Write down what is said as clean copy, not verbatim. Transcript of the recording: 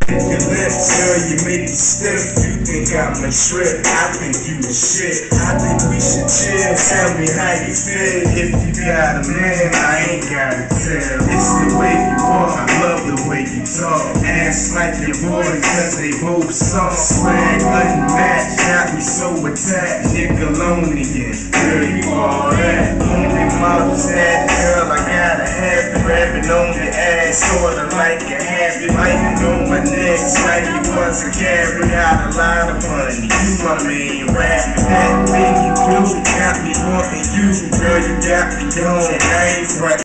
Your lips, girl, you make me stiff. You think I'm a trip, I think you the shit. I think we should chill, tell me how you feel. If you got a man, I ain't gotta tell. It's the way you walk, I love the way you talk. Ass like your boys, cause they both soft. Swag unmatched, got me so attached. Nickelodeon, girl, you all that. Only models that, girl, I gotta have it. Rapping on the ass, sorta like a habit. Biting on my neck, like you was a carrot. Got a lot of money, you my main rap. That thing you do got me wanting you. Girl, you got me on, I ain't right.